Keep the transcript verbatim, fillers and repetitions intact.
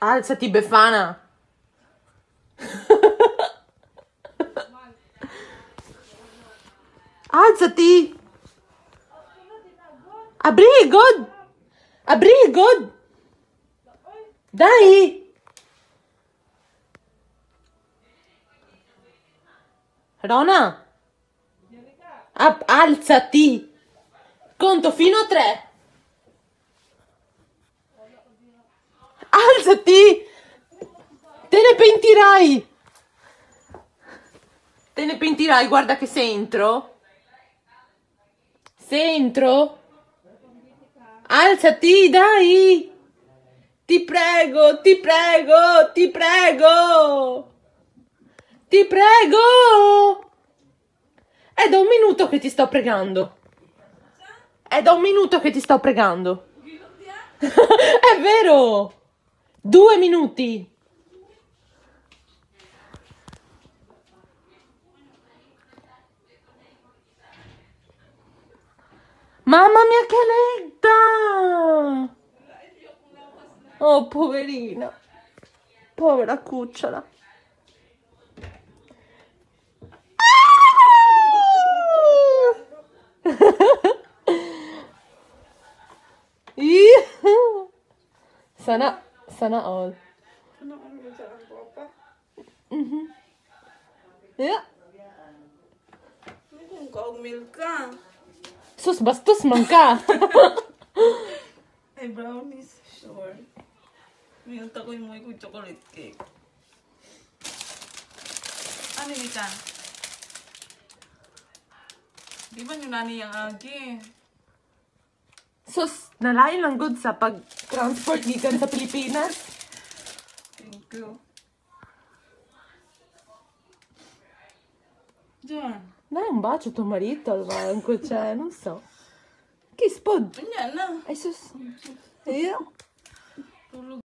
Alzati, Befana. Alzati. Abrigo. Abrigo. Dai. Rona. Ab- alzati. Conto fino a tre. Alzati. Te ne pentirai. Te ne pentirai, guarda che se entro. Se entro. Alzati, dai. Ti prego, ti prego, ti prego. Ti prego. È da un minuto che ti sto pregando. È da un minuto che ti sto pregando. È vero. Due minuti. Mamma mia che lenta! Oh, poverina. Povera cucciola. Sana, sana all. Mhm. Ya. Kung milk ka. Sus, bastos man ka. Ay, brownies. Sure. Milk ako yung may chocolate cake. Ano ni Chan? Di ba yung nani yung agi? Sus, nalain lang good sa pag-transport gikan sa Pilipinas. Thank you. Diyan. Dai un bacio a tuo marito al banco, cioè, non so. Che spod? Ganyan na. Ay sus. Io? Tulog